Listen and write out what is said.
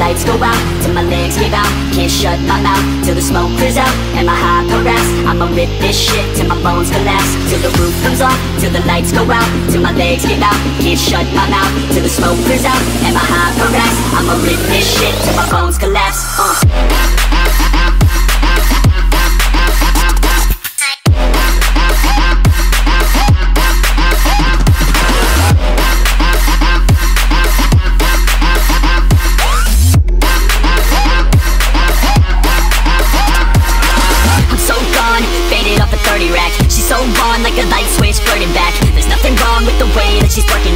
lights go out, till my legs give out. Can't shut my mouth, till the smoke clears out. And my high harass, I'ma rip this shit till my bones collapse. Till the roof comes off, till the lights go out. Till my legs give out, can't shut my mouth. Till the smoke clears out, and my high harass, I'ma rip this shit till my bones collapse. She's so gone like a light switch flirting back. There's nothing wrong with the way that she's working